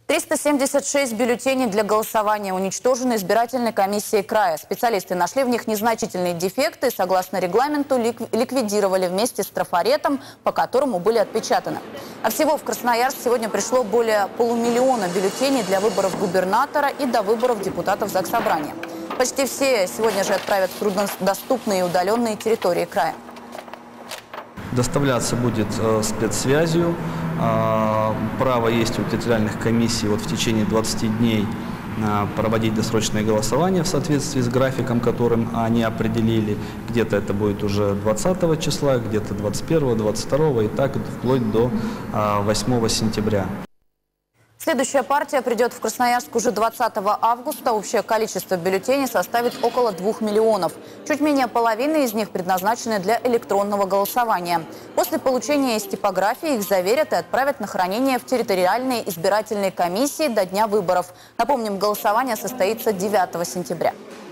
376 бюллетеней для голосования уничтожены избирательной комиссией края. Специалисты нашли в них незначительные дефекты и, согласно регламенту, ликвидировали вместе с трафаретом, по которому были отпечатаны. А всего в Красноярск сегодня пришло более полумиллиона бюллетеней для выборов губернатора и до выборов депутатов Заксобрания. Почти все сегодня же отправят в труднодоступные и удаленные территории края. Доставляться будет спецсвязью. Право есть у территориальных комиссий в течение 20 дней проводить досрочное голосование в соответствии с графиком, которым они определили. Где-то это будет уже 20 числа, где-то 21, 22 и так вплоть до 8 сентября. Следующая партия придет в Красноярск уже 20 августа. Общее количество бюллетеней составит около 2 миллионов. Чуть менее половины из них предназначены для электронного голосования. После получения из типографии их заверят и отправят на хранение в территориальные избирательные комиссии до дня выборов. Напомним, голосование состоится 9 сентября.